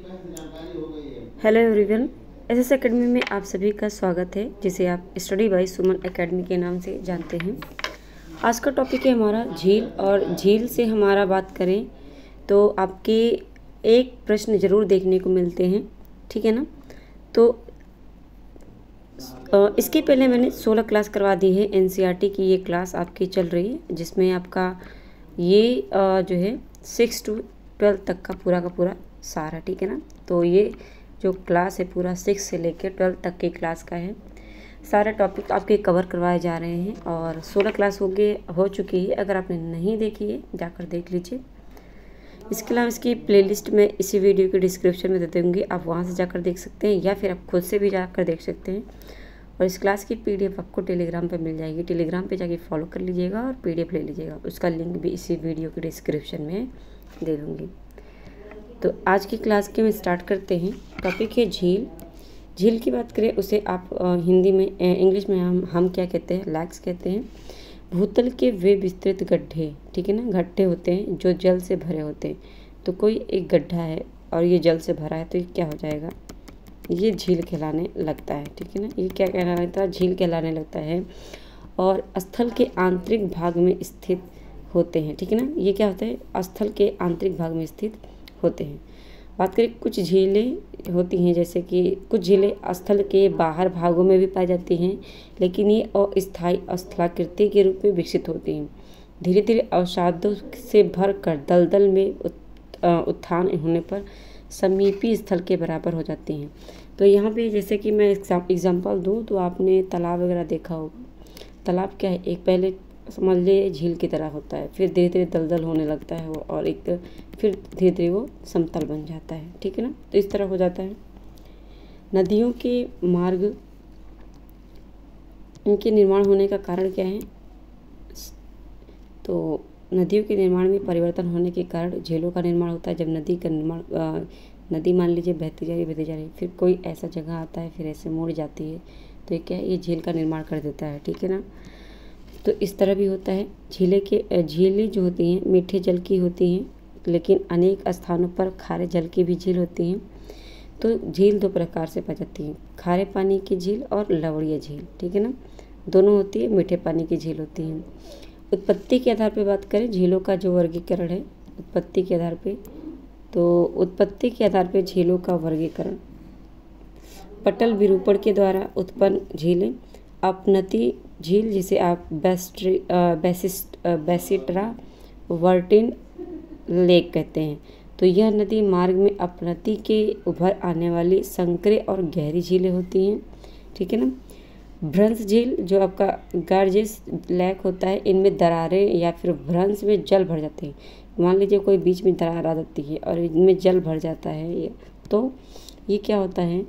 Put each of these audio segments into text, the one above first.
Hello everyone, SS academy में आप सभी का स्वागत है, जिसे आप स्टडी बाय सुमन एकेडमी के नाम से जानते हैं। आज का टॉपिक है हमारा झील, और झील से हमारा बात करें तो आपके एक प्रश्न ज़रूर देखने को मिलते हैं, ठीक है ना। तो इसके पहले मैंने 16 क्लास करवा दी है। एनसीईआरटी की ये क्लास आपकी चल रही है, जिसमें आपका ये जो है 6 to 12 तक का पूरा सार है, ठीक है ना। तो ये जो क्लास है पूरा 6 से लेकर 12 तक की क्लास का है। सारे टॉपिक आपके कवर करवाए जा रहे हैं, और 16 क्लास हो चुकी है। अगर आपने नहीं देखी है जाकर देख लीजिए। इसके अलावा इसकी प्लेलिस्ट में इसी वीडियो के डिस्क्रिप्शन में दे दूँगी, आप वहाँ से जाकर देख सकते हैं, या फिर आप खुद से भी जाकर देख सकते हैं। और इस क्लास की पीडीएफ आपको टेलीग्राम पे मिल जाएगी। टेलीग्राम पे जाके फॉलो कर लीजिएगा और पीडीएफ ले लीजिएगा। उसका लिंक भी इसी वीडियो के डिस्क्रिप्शन में दे दूँगी। तो आज की क्लास के में स्टार्ट करते हैं। टॉपिक है झील। झील की बात करें उसे आप हिंदी में इंग्लिश में हम क्या कहते हैं, लैक्स कहते हैं। भूतल के वे विस्तृत गड्ढे, ठीक है ना, गड्ढे होते हैं जो जल से भरे होते हैं। तो कोई एक गड्ढा है और ये जल से भरा है, तो ये क्या हो जाएगा, ये झील कहलाने लगता है, ठीक है ना। ये क्या कहलाने लगता है, झील कहलाने लगता है। और स्थल के आंतरिक भाग में स्थित होते हैं, ठीक है ना। ये क्या होता है, स्थल के आंतरिक भाग में स्थित होते हैं। बात करें कुछ झीलें होती हैं, जैसे कि कुछ झीलें स्थल के बाहर भागों में भी पाई जाती हैं, लेकिन ये अस्थायी स्थलाकृति के रूप में विकसित होती हैं। धीरे धीरे अवसादों से भर कर दलदल में उत्थान होने पर समीपी स्थल के बराबर हो जाती हैं। तो यहाँ पे जैसे कि मैं एग्जांपल दूँ तो आपने तालाब वगैरह देखा होगा। तालाब क्या है, एक पहले समझ लिए झील की तरह होता है, फिर धीरे धीरे दलदल होने लगता है वो, और एक फिर धीरे धीरे वो समतल बन जाता है, ठीक है ना। तो इस तरह हो जाता है। नदियों के मार्ग, इनके निर्माण होने का कारण क्या है, तो नदियों के निर्माण में परिवर्तन होने के कारण झीलों का निर्माण होता है। जब नदी का निर्माण नदी मान लीजिए बहती जा रही, फिर कोई ऐसा जगह आता है, फिर ऐसे मुड़ जाती है, तो ये क्या है, ये झील का निर्माण कर देता है, ठीक है ना। तो इस तरह भी होता है। झीलें जो होती हैं मीठे जल की होती हैं, लेकिन अनेक स्थानों पर खारे जल की भी झील होती हैं। तो झील दो प्रकार से पाई जाती हैं, खारे पानी की झील और लवणीय झील, ठीक है ना। दोनों होती है, मीठे पानी की झील होती हैं। उत्पत्ति के आधार पर बात करें झीलों का जो वर्गीकरण है, उत्पत्ति के आधार पर, तो उत्पत्ति के आधार पर झीलों का वर्गीकरण, पटल विरूपण के द्वारा उत्पन्न झीलें। अपनति झील, जिसे आप बेसिट्रा वर्टिन लेक कहते हैं, तो यह नदी मार्ग में अपनति के उभर आने वाली संकरे और गहरी झीलें होती हैं, ठीक है ना। भ्रंश झील, जो आपका गार्जेस लेक होता है, इनमें दरारें या फिर भ्रंश में जल भर जाते हैं। मान लीजिए कोई बीच में दरार आ जाती है और इनमें जल भर जाता है, तो ये क्या होता है,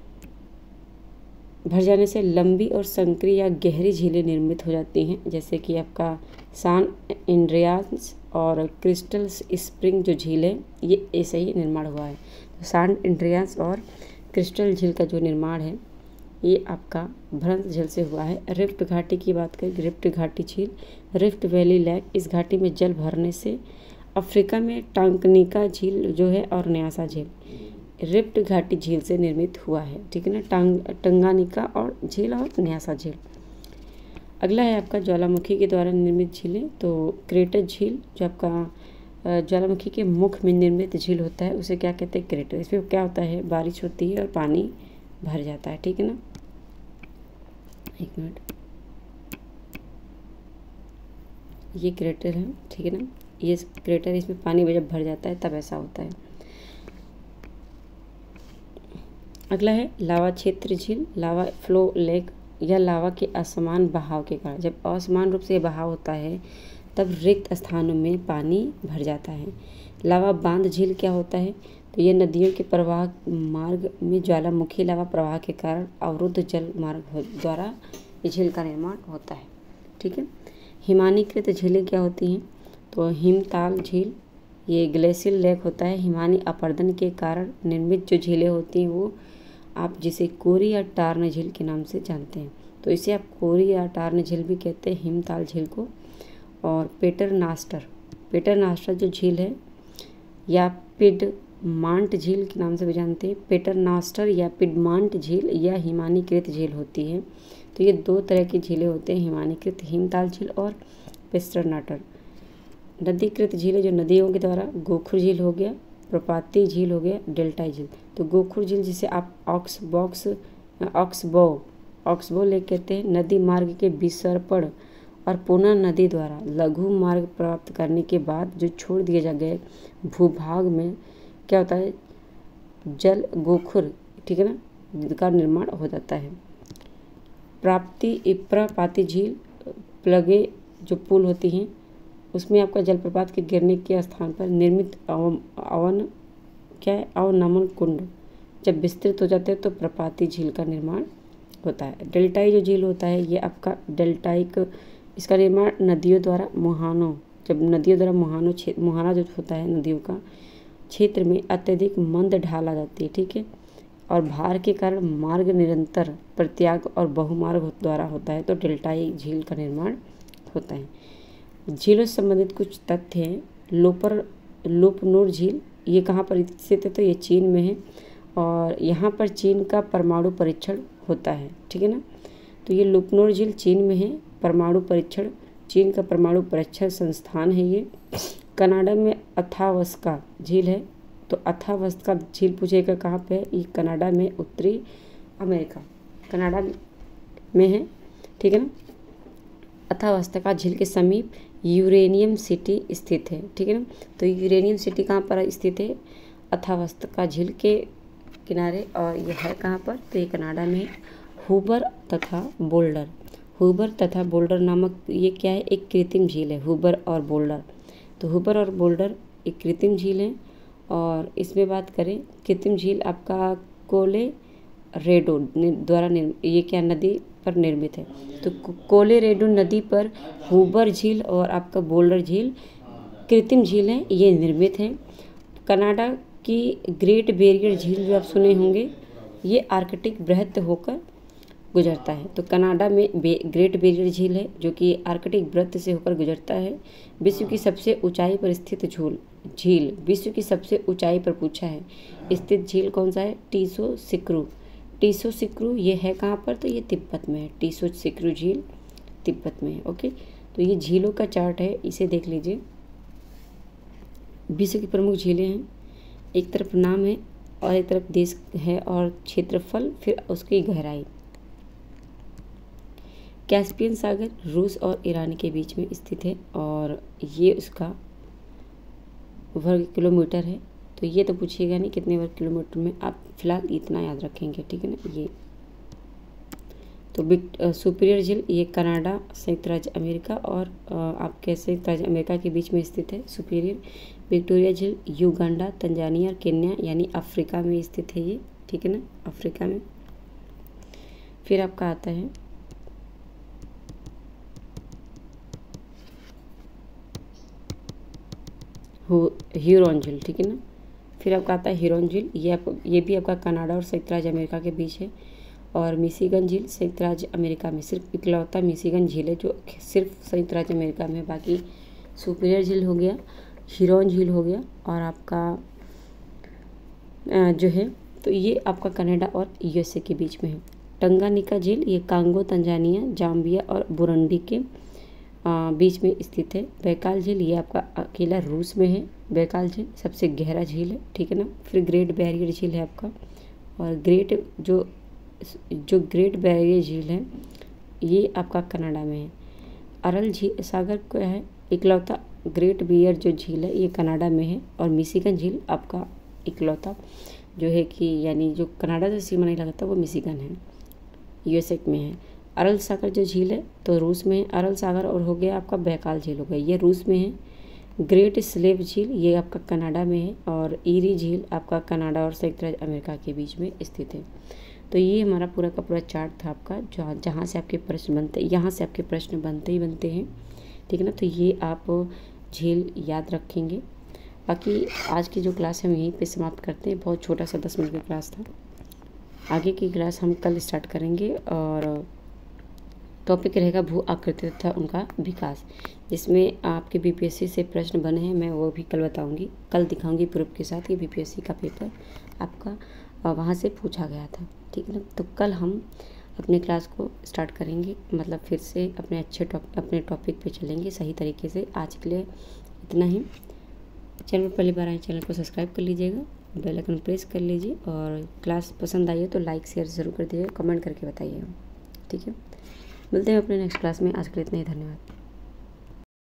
भर जाने से लंबी और संकरी या गहरी झीलें निर्मित हो जाती हैं। जैसे कि आपका सान एंड्रियास और क्रिस्टल स्प्रिंग जो झील है, ये ऐसे ही निर्माण हुआ है। तो सान एंड्रियास और क्रिस्टल झील का जो निर्माण है, ये आपका भ्रंश झील से हुआ है। रिफ्ट घाटी की बात करें, रिफ्ट घाटी झील, रिफ्ट वैली लेक, इस घाटी में जल भरने से अफ्रीका में टांकनिका झील जो है और न्यासा झील रिफ्ट घाटी झील से निर्मित हुआ है, ठीक है ना। टंगानिका और झील और न्यासा झील। अगला है आपका ज्वालामुखी के द्वारा निर्मित झीलें। तो क्रेटर झील, जो आपका ज्वालामुखी के मुख में निर्मित झील होता है, उसे क्या कहते हैं, क्रेटर। इसमें क्या होता है, बारिश होती है और पानी भर जाता है, ठीक है ना। एक मिनट, ये क्रेटर है, ठीक है ना। ये क्रेटर, इसमें पानी जब भर जाता है तब ऐसा होता है। अगला है लावा क्षेत्र झील, लावा फ्लो लेक। यह लावा के असमान बहाव के कारण, जब असमान रूप से बहाव होता है तब रिक्त स्थानों में पानी भर जाता है। लावा बांध झील क्या होता है, तो यह नदियों के प्रवाह मार्ग में ज्वालामुखी लावा प्रवाह के कारण अवरुद्ध जल मार्ग द्वारा झील का निर्माण होता है, ठीक है। हिमानीकृत झीलें क्या होती हैं, तो हिमताल झील, ये ग्लेशियल लेक होता है। हिमानी अपरदन के कारण निर्मित जो झीलें होती हैं वो आप जिसे कोरी या टार्न झील के नाम से जानते हैं, तो इसे आप कोरी या टार्न झील भी कहते हैं, हिमताल झील को। और पेटरनास्टर जो झील है, या पिड मांट झील के नाम से भी जानते हैं। पेटरनास्टर या पिडमांट झील या हिमानीकृत झील होती है। तो ये दो तरह की झीलें होते हैं, हिमानीकृत हिमताल झील और पेस्टरनाटर। नदीकृत झीलें जो नदियों के द्वारा, गोखुर झील हो गया, प्रपातीय झील हो गया, डेल्टाई झील। तो गोखुर झील जिसे आप ऑक्सबो लेक कहते हैं, नदी मार्ग के विसर्पण और पुनः नदी द्वारा लघु मार्ग प्राप्त करने के बाद जो छोड़ दिए जा गए भूभाग में क्या होता है, जल गोखुर, ठीक है ना, का निर्माण हो जाता है। प्रपातीय झील, प्लगे जो पुल होती हैं उसमें आपका जलप्रपात के गिरने के स्थान पर निर्मित अवनमन कुंड जब विस्तृत हो जाते हैं तो प्रपातीय झील का निर्माण होता है। डेल्टाई जो झील होता है ये आपका डेल्टाइक, इसका निर्माण नदियों द्वारा मुहानों, जब नदियों द्वारा मुहाना जो होता है नदियों का क्षेत्र में अत्यधिक मंद ढाल आ जाती है, ठीक है, और भार के कारण मार्ग निरंतर प्रत्याग और बहुमार्ग द्वारा होता है तो डेल्टाई झील का निर्माण होता है। झीलों से संबंधित कुछ तथ्य हैं। लोपनोर झील ये कहाँ पर स्थित है, तो ये चीन में है और यहाँ पर चीन का परमाणु परीक्षण होता है, ठीक है ना। तो ये लोपनोर झील चीन में है, परमाणु परीक्षण, चीन का परमाणु परीक्षण संस्थान है ये। कनाडा में अथावस्का झील है, तो अथावस्का झील पूछेगा कहाँ पे है, ये कनाडा में, उत्तरी अमेरिका, कनाडा में है, ठीक है ना। अथावस्का झील के समीप यूरेनियम सिटी स्थित है, ठीक है ना। तो यूरेनियम सिटी कहाँ पर स्थित है, अथावस्का झील के किनारे, और यह है कहाँ पर, तो ये कनाडा में। हुबर तथा बोल्डर नामक ये क्या है, एक कृत्रिम झील है, हुबर और बोल्डर। तो हुबर और बोल्डर एक कृत्रिम झील है और इसमें बात करें कृत्रिम झील आपका कोलोरेडो द्वारा ये क्या नदी पर निर्मित है। तो कोलोरेडो नदी पर हुबर झील और आपका बोल्डर झील कृत्रिम झील है, ये निर्मित है। कनाडा की ग्रेट बैरियर झील जो आप सुने होंगे, ये आर्कटिक वृत्त होकर गुजरता है। तो कनाडा में ग्रेट बैरियर झील है जो कि आर्कटिक वृत्त से होकर गुजरता है। विश्व की सबसे ऊंचाई पर स्थित झील, विश्व की सबसे ऊंचाई पर पूछा है स्थित झील कौन सा है, टीसो सिक्रू ये है कहाँ पर, तो ये तिब्बत में है। टीसो सिक्रू झील तिब्बत में है। ओके, तो ये झीलों का चार्ट है, इसे देख लीजिए। विश्व की प्रमुख झीलें हैं, एक तरफ नाम है और एक तरफ देश है और क्षेत्रफल, फिर उसकी गहराई। कैस्पियन सागर रूस और ईरान के बीच में स्थित है और ये उसका वर्ग किलोमीटर है। तो ये तो पूछिएगा नहीं कितने वर्ग किलोमीटर में, आप फिलहाल इतना याद रखेंगे, ठीक है ना। ये तो सुपीरियर झील ये कनाडा, संयुक्त राज्य अमेरिका और आपके संयुक्त राज्य अमेरिका के बीच में स्थित है सुपीरियर। विक्टोरिया झील युगांडा, तंजानिया और केन्या यानी अफ्रीका में स्थित है ये, ठीक है ना, अफ्रीका में। फिर आपका आता है ह्यूरॉन झील, ठीक है ना। फिर आपका आता है ह्यूरॉन झील, ये भी आपका कनाडा और संयुक्त राज्य अमेरिका के बीच है। और मिशिगन झील संयुक्त राज्य अमेरिका में, सिर्फ इकलौता मिशिगन झील है जो सिर्फ संयुक्त राज्य अमेरिका में। बाकी सुपीरियर झील हो गया, ह्यूरॉन झील हो गया और आपका जो है तो ये आपका कनाडा और यूएसए के बीच में है। टंगानिका झील ये कांगो, तंजानिया, जाम्बिया और बुरुंडी के बीच में स्थित है। बैकाल झील ये आपका अकेला रूस में है। बैकाल झील सबसे गहरा झील है, ठीक है ना। फिर ग्रेट बैरियर झील है आपका, और जो ग्रेट बैरियर झील है ये आपका कनाडा में है। अरल झील सागर को है इकलौता ग्रेट बैरियर जो झील है ये कनाडा में है। और मिशिगन झील आपका इकलौता जो है कि यानी जो कनाडा से सीमा नहीं लगाता वो मिशिगन है, यूएसए में है। अरल सागर जो झील है तो रूस में है, अरल सागर, और हो गया आपका बैकाल झील हो गया, ये रूस में है। ग्रेट स्लेव झील ये आपका कनाडा में है और ईरी झील आपका कनाडा और संयुक्त राज्य अमेरिका के बीच में स्थित है। तो ये हमारा पूरा का पूरा चार्ट था आपका, जहाँ से आपके प्रश्न बनते, यहाँ से आपके प्रश्न बनते ही बनते हैं, ठीक है ना। तो ये आप झील याद रखेंगे। बाकी आज की जो क्लास है हम यहीं पे समाप्त करते हैं, बहुत छोटा सा 10 मिनट की क्लास था। आगे की क्लास हम कल स्टार्ट करेंगे और टॉपिक रहेगा भू आकृति तथा उनका विकास। इसमें आपके बीपीएससी से प्रश्न बने हैं, मैं वो भी कल बताऊंगी, कल दिखाऊंगी प्रूफ के साथ कि बीपीएससी का पेपर आपका वहाँ से पूछा गया था, ठीक है ना। तो कल हम अपने क्लास को स्टार्ट करेंगे, मतलब फिर से अपने टॉपिक पे चलेंगे सही तरीके से। आज के लिए इतना ही। चैनल पर पहली बार आए चैनल को सब्सक्राइब कर लीजिएगा, बेल आइकन प्रेस कर लीजिए, और क्लास पसंद आई है तो लाइक शेयर ज़रूर कर दीजिएगा, कमेंट करके बताइएगा, ठीक है। मिलते हैं अपने नेक्स्ट क्लास में। आज के लिए इतना ही, धन्यवाद।